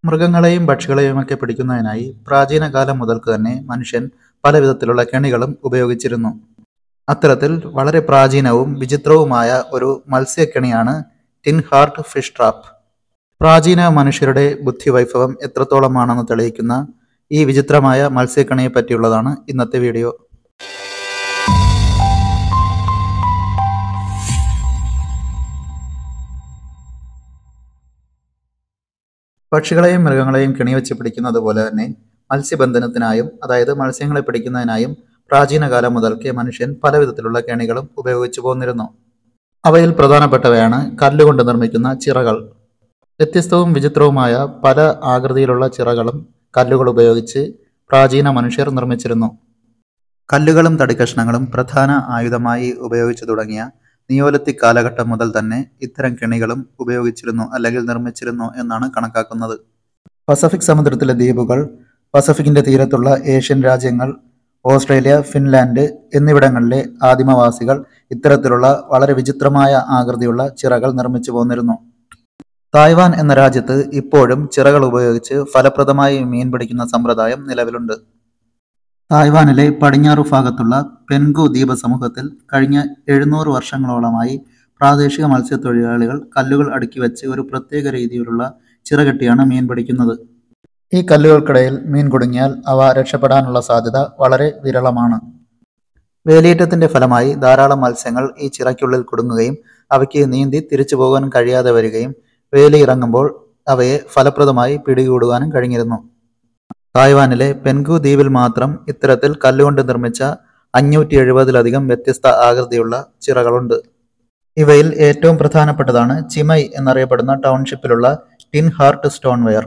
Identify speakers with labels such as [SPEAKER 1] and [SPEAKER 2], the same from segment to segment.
[SPEAKER 1] മൃഗങ്ങളെയും പക്ഷികളെയുമൊക്കെ പിടിക്കുന്നതിനായി പ്രാചീന കാലം മുതൽക്ക് തന്നെ മനുഷ്യൻ പലവിധത്തിലുള്ള കെണികളും ഉപയോഗിച്ചിരുന്നു. അത്തരത്തിൽ വളരെ പ്രാചീനവും വിചിത്രവുമായ ഒരു മത്സ്യക്കെണിയാണ് ടിൻ ഹാർട്ട് ഫിഷ് ട്രാപ്പ്. പ്രാചീന മനുഷ്യരുടെ ബുദ്ധിവൈഭവം എത്രത്തോളമാണെന്ന് തെളിയിക്കുന്ന ഈ വിചിത്രമായ മത്സ്യക്കെണിയെ പറ്റിയുള്ളതാണ് ഇന്നത്തെ വീഡിയോ. പക്ഷികളെയും മൃഗങ്ങളെയും കെണിവെച്ച് പിടിക്കുന്നത് പോലെ തന്നെ മത്സ്യബന്ധനത്തിനായും, അതായത് മത്സ്യങ്ങളെ പിടിക്കുന്നതിനായും പ്രാചീന കാലം മുതൽക്കേ മനുഷ്യൻ പലവിധത്തിലുള്ള കെണികളും ഉപയോഗിച്ചു പോന്നിരുന്നു. അവയിൽ പ്രധാനപ്പെട്ടവയാണ് കല്ലുകൊണ്ട് നിർമ്മിക്കുന്ന ചിറകൾ. വ്യത്യസ്തവും വിചിത്രവുമായ പല ആകൃതിയിലുള്ള ചിറകളും കല്ലുകൾ ഉപയോഗിച്ച് പ്രാചീന മനുഷ്യർ നിർമ്മിച്ചിരുന്നു. കല്ലുകളും തടിക്കഷ്ണങ്ങളും പ്രധാന ആയുധമായി ഉപയോഗിച്ചു തുടങ്ങിയ നിയോലിത്തിക് കാലഘട്ടം മുതൽ തന്നെ ഇത്തരം കെണികളും ഉപയോഗിച്ചിരുന്നു അല്ലെങ്കിൽ നിർമ്മിച്ചിരുന്നു എന്നാണ് കണക്കാക്കുന്നത്. പസഫിക് സമുദ്രത്തിലെ ദ്വീപുകൾ, പസഫിക്കിന്റെ തീരത്തുള്ള ഏഷ്യൻ രാജ്യങ്ങൾ, ഓസ്ട്രേലിയ, ഫിൻലാൻഡ് എന്നിവിടങ്ങളിലെ ആദിമവാസികൾ ഇത്തരത്തിലുള്ള വളരെ വിചിത്രമായ ആകൃതിയുള്ള ചിറകൾ നിർമ്മിച്ചു പോന്നിരുന്നു. തായ്വാൻ എന്ന രാജ്യത്ത് ഇപ്പോഴും ചിറകൾ ഉപയോഗിച്ച് ഫലപ്രദമായി മീൻ പിടിക്കുന്ന സമ്പ്രദായം നിലവിലുണ്ട്. തായ്വാനിലെ പടിഞ്ഞാറു ഭാഗത്തുള്ള പെൻഗു ദ്വീപ സമൂഹത്തിൽ കഴിഞ്ഞ 700 വർഷങ്ങളോളമായി പ്രാദേശിക മത്സ്യത്തൊഴിലാളികൾ കല്ലുകൾ അടുക്കി വെച്ച് ഒരു പ്രത്യേക രീതിയിലുള്ള ചിറകെട്ടിയാണ് മീൻ പിടിക്കുന്നത്. ഈ കല്ലുകൾക്കിടയിൽ മീൻ കുടുങ്ങിയാൽ അവ രക്ഷപ്പെടാനുള്ള സാധ്യത വളരെ വിരളമാണ്. വേലിയേറ്റത്തിന്റെ ഫലമായി ധാരാളം മത്സ്യങ്ങൾ ഈ ചിറയ്ക്കുള്ളിൽ കുടുങ്ങുകയും അവയ്ക്ക് നീന്തി തിരിച്ചു പോകാൻ കഴിയാതെ വരികയും വേലിയിറങ്ങുമ്പോൾ അവയെ ഫലപ്രദമായി പിടികൂടുവാനും കഴിഞ്ഞിരുന്നു. തായ്വാനിലെ പെൻഗു ദ്വീപിൽ മാത്രം ഇത്തരത്തിൽ കല്ലുകൊണ്ട് നിർമ്മിച്ച 570-ലധികം വ്യത്യസ്ത ആകൃതിയുള്ള ചിറകളുണ്ട്. ഇവയിൽ ഏറ്റവും പ്രധാനപ്പെട്ടതാണ് ചിമൈ എന്നറിയപ്പെടുന്ന ടൗൺഷിപ്പിലുള്ള ടിൻ ഹാർട്ട് സ്റ്റോൺവെയർ.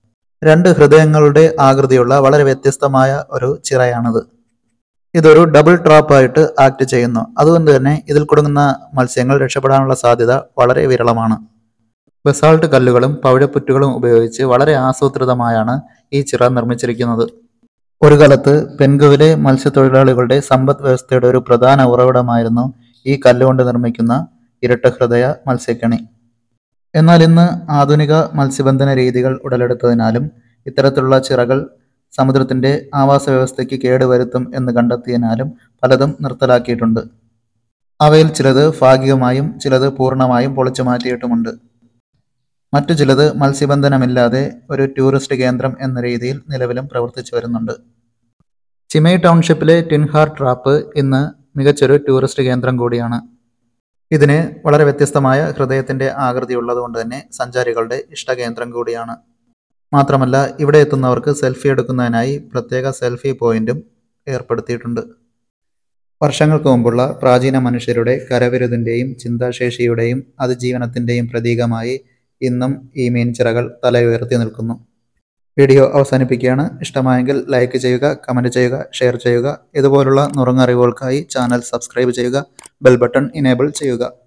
[SPEAKER 1] 2 ഹൃദയങ്ങളുടെ ആകൃതിയുള്ള വളരെ വ്യത്യസ്തമായ ഒരു ചിറയാണിത്. ഇതൊരു ഡബിൾ ട്രാപ്പായിട്ട് ആക്ട് ചെയ്യുന്നു. അതുകൊണ്ട് തന്നെ ഇതിൽ കുടുങ്ങുന്ന മത്സ്യങ്ങൾ രക്ഷപ്പെടാനുള്ള സാധ്യത വളരെ വിരളമാണ്. ബസാൾട്ട് കല്ലുകളും പവിഴപ്പുറ്റുകളും ഉപയോഗിച്ച് വളരെ ആസൂത്രിതമായാണ് ഈ ചിറ നിർമ്മിച്ചിരിക്കുന്നത്. ഒരു കാലത്ത് പെൻഗുവിലെ മത്സ്യത്തൊഴിലാളികളുടെ സമ്പദ് വ്യവസ്ഥയുടെ ഒരു പ്രധാന ഉറവിടമായിരുന്നു ഈ കല്ലുകൊണ്ട് നിർമ്മിക്കുന്ന ഇരട്ട ഹൃദയ മത്സ്യക്കെണി. എന്നാൽ ഇന്ന് ആധുനിക മത്സ്യബന്ധന രീതികൾ ഉടലെടുത്തതിനാലും ഇത്തരത്തിലുള്ള ചിറകൾ സമുദ്രത്തിന്റെ ആവാസ വ്യവസ്ഥയ്ക്ക് കേടുവരുത്തും എന്ന് കണ്ടെത്തിയതിനാലും പലതും നിർത്തലാക്കിയിട്ടുണ്ട്. അവയിൽ ചിലത് ഭാഗികമായും ചിലത് പൂർണ്ണമായും പൊളിച്ചു മാറ്റിയിട്ടുമുണ്ട്. മറ്റു ചിലത് മത്സ്യബന്ധനമില്ലാതെ ഒരു ടൂറിസ്റ്റ് കേന്ദ്രം എന്ന രീതിയിൽ നിലവിലും പ്രവർത്തിച്ചു വരുന്നുണ്ട്. ചിമൈ ടൗൺഷിപ്പിലെ ടിൻ ഹാർട്ട് ട്രാപ്പ് ഇന്ന് മികച്ചൊരു ടൂറിസ്റ്റ് കേന്ദ്രം കൂടിയാണ്. ഇതിന് വളരെ വ്യത്യസ്തമായ ഹൃദയത്തിന്റെ ആകൃതി ഉള്ളതുകൊണ്ട് തന്നെ സഞ്ചാരികളുടെ ഇഷ്ടകേന്ദ്രം കൂടിയാണ്. മാത്രമല്ല ഇവിടെ എത്തുന്നവർക്ക് സെൽഫി എടുക്കുന്നതിനായി പ്രത്യേക സെൽഫി പോയിന്റും ഏർപ്പെടുത്തിയിട്ടുണ്ട്. വർഷങ്ങൾക്ക് മുമ്പുള്ള പ്രാചീന മനുഷ്യരുടെ കരവിരുതിന്റെയും ചിന്താശേഷിയുടെയും അതിജീവനത്തിന്റെയും പ്രതീകമായി ഇന്നും ഈ മീൻ ചിറകൾ തലയുയർത്തി നിൽക്കുന്നു. വീഡിയോ അവസാനിപ്പിക്കുകയാണ്. ഇഷ്ടമായെങ്കിൽ ലൈക്ക് ചെയ്യുക, കമൻറ്റ് ചെയ്യുക, ഷെയർ ചെയ്യുക. ഇതുപോലുള്ള നുറുങ്ങറിവുകൾക്കായി ചാനൽ സബ്സ്ക്രൈബ് ചെയ്യുക, ബെൽ ബട്ടൺ ഇനേബിൾ ചെയ്യുക.